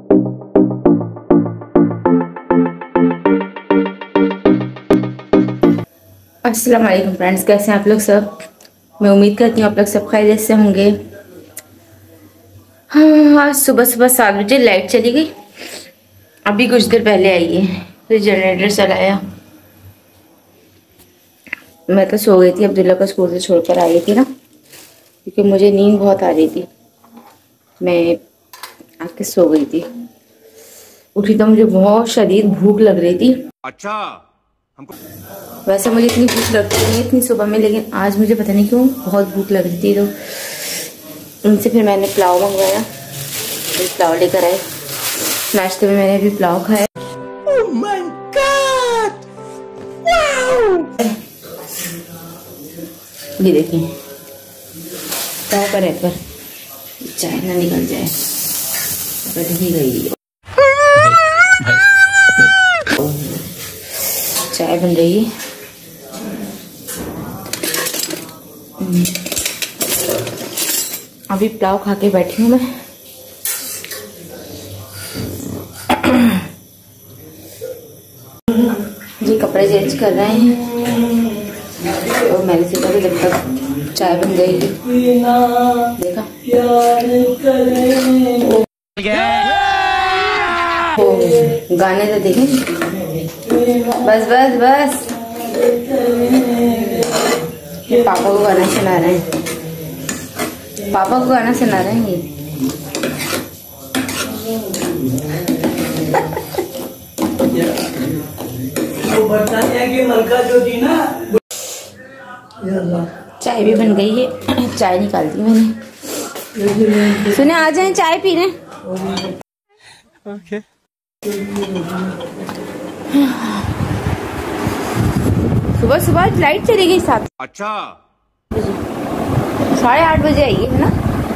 अस्सलाम वालेकुम फ्रेंड्स, कैसे हैं आप लोग सब। मैं उम्मीद करती हूँ आप लोग सब खैरियत से होंगे। हाँ, आज सुबह सुबह 7 बजे लाइट चली गई। अभी कुछ देर पहले आई है, फिर जनरेटर चलाया। मैं तो सो गई थी, अब्दुल्ला को स्कूल से छोड़कर आई थी ना, क्योंकि मुझे नींद बहुत आ रही थी। मैं आके सो गई थी। उठी तो मुझे बहुत शदीद भूख लग रही थी। अच्छा, हमको वैसे मुझे इतनी भूख लगती नहीं है इतनी सुबह में, लेकिन आज मुझे पता नहीं क्यों बहुत भूख लग रही थी। तो उनसे फिर मैंने पुलाव मंगवाया, फिर पुलाव लेकर आए। नाश्ते में मैंने भी पुलाव खाया। Oh my God, wow. ये देखिए पुलाव पर है, पर चाय ना निकल जाए। बट ही गई चाय बन रही है। अभी पुलाव खा के बैठी हूँ मैं। जी कपड़े चेंज कर रहे हैं और मैंने सोचा कि जब तक चाय बन जाएगी। देखा ओ, गाने तो देखें। बस बस बस, पापा को गाना सुना रहे हैं। पापा को गाना सुना रहे हैं ये। वो बरसातिया की मलका जो थी ना। चाय भी बन गई है, चाय निकाल दी मैंने। सुने आ जाए चाय पी रहे। ओके। सुबह सुबह लाइट चली गई 7। अच्छा, 8:30 बजे आई है ना।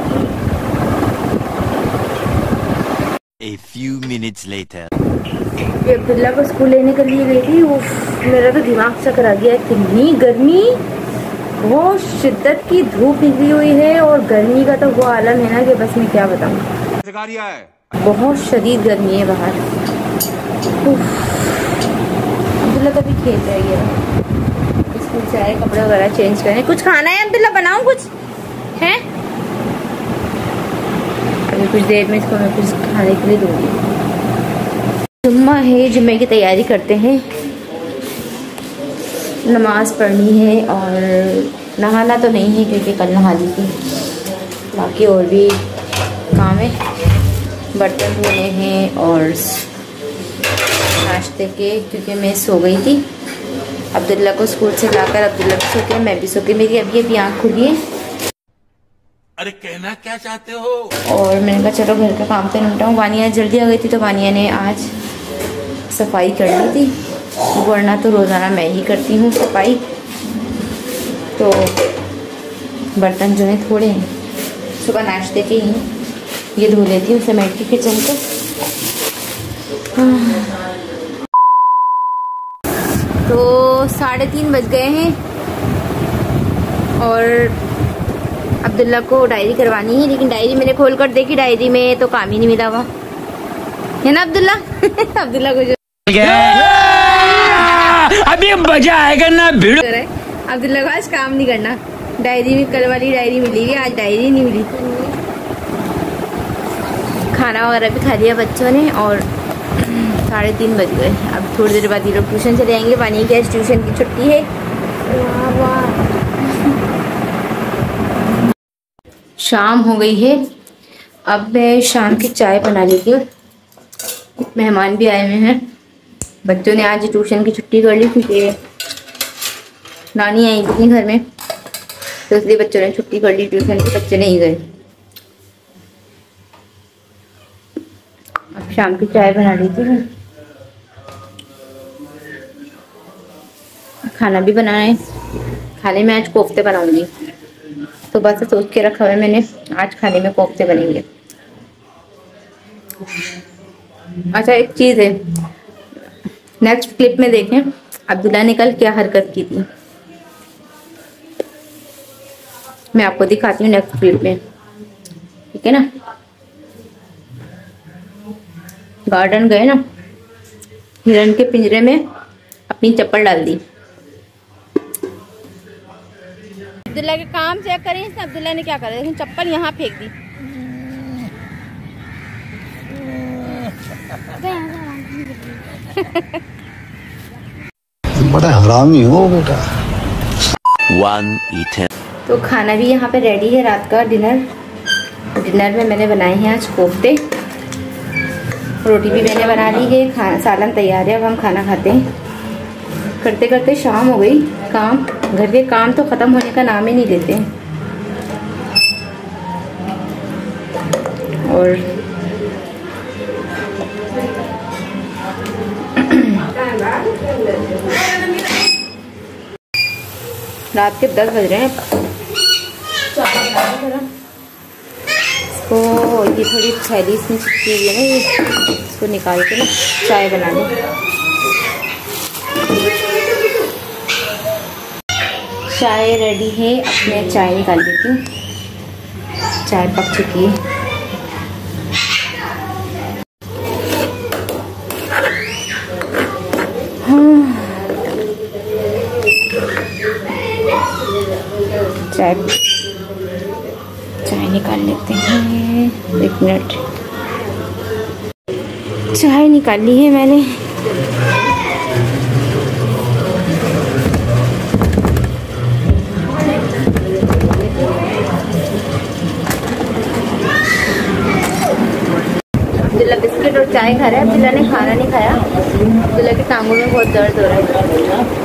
A few minutes later. ये अब्दुल्ला को स्कूल लेने के लिए गई थी। उफ, मेरा तो दिमाग चक्कर आ गया। कितनी गर्मी, बहुत शिद्दत की धूप निकली हुई है और गर्मी का तो वो आलम है ना कि बस मैं क्या बताऊं। बहुत शदीद गर्मी है बाहर। अब्दुल्ला तो भी खेल रही है। स्कूल से आए, कपड़े वगैरह चेंज करने। कुछ खाना है अब्दुल्ला, बनाऊं कुछ है? अभी कुछ देर में इसको मैं कुछ खाने के लिए दूंगी। जुम्मा है, जुम्मे की तैयारी करते हैं। नमाज पढ़नी है और नहाना तो नहीं है क्योंकि कल नहा ली थी। बाकी और भी काम है, बर्तन धोने हैं और नाश्ते के, क्योंकि मैं सो गई थी। अब्दुल्ला को स्कूल से लाकर अब्दुल्ला भी सो के मैं भी सो के, मेरी अभी अभी आँख खुली है। अरे कहना क्या चाहते हो? और मैंने कहा चलो घर का काम तो निपटाऊँ। वानिया जल्दी आ गई थी तो वानिया ने आज सफाई कर ली थी, वरना तो रोज़ाना मैं ही करती हूँ सफाई। तो बर्तन जो है थोड़े हैं, सुबह नाश्ते के ही ये धो लेती हूँ समेट के किचन को। तो 3:30 बज गए हैं और अब्दुल्ला को डायरी करवानी है, लेकिन डायरी मैंने खोल कर देखी, डायरी में तो काम ही नहीं मिला हुआ है ना अब्दुल्ला। अब्दुल्ला को जो अभी मजा आएगा ना भिड़। अब्दुल्ला को आज काम नहीं करना। डायरी में कल वाली डायरी मिली हुई, आज डायरी नहीं मिली। खाना वगैरह भी खा लिया बच्चों ने और 3:30 बज गए। अब थोड़ी देर बाद ये लोग ट्यूशन चले जाएंगे। पानी की आज ट्यूशन की छुट्टी है। वाह वाह। शाम हो गई है, अब मैं शाम की चाय बना लेती हूँ। मेहमान भी आए हुए हैं। बच्चों ने आज ट्यूशन की छुट्टी कर ली क्योंकि नानी आई थी घर में, तो इसलिए बच्चों ने छुट्टी कर ली ट्यूशन की। बच्चे नहीं गए। अब शाम की चाय बना लेती हूँ। खाना भी बनाना है। खाने में आज कोफ्ते बनाऊंगी। सुबह से सोच के रखा हुआ है मैंने, आज खाने में कोफ्ते बनेंगे। अच्छा एक चीज़ है, नेक्स्ट क्लिप में देखें अब्दुल्ला ने कल क्या हरकत की थी। मैं आपको दिखाती हूँ नेक्स्ट क्लिप में, ठीक है ना। गार्डन गए ना, हिरन के पिंजरे में अपनी चप्पल डाल दी। अब्दुल्ला के काम चेक करें, इसने अब्दुल्ला ने क्या करा, चप्पल यहाँ फेंक दी। बड़ा हरामी हो बेटा। तो खाना भी यहाँ पे रेडी है, रात का डिनर में मैंने बनाए हैं आज कोफ्ते, रोटी भी मैंने बना ली है, खाना सालन तैयार है। अब हम खाना खाते हैं। करते करते शाम हो गई, घर के काम तो ख़त्म होने का नाम ही नहीं लेते हैं। और रात के 10 बज रहे हैं। इसको ये थोड़ी थैली इसमें चिपकी हुई है ना, ये इसको निकाल के ना चाय बना लें। चाय रेडी है, अब मैं चाय निकाल देती हूँ। चाय पक चुकी है। चाय निकाल लेते हैं, 1 मिनट। चाय निकाल ली है मैंने। अब्दुल्ला बिस्किट और चाय खा रहा है। अब्दुल्ला ने खाना नहीं खाया। अब्दुल्ला के टांगों में बहुत दर्द हो रहा है।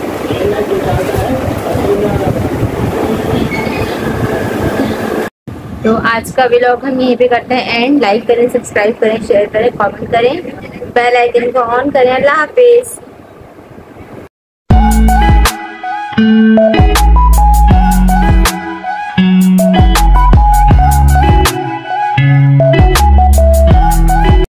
तो आज का व्लॉग हम यहीं पे करते हैं एंड। लाइक करें, सब्सक्राइब करें, शेयर करें, कमेंट करें, बेल आइकन को ऑन करें। अल्लाह हाफिज।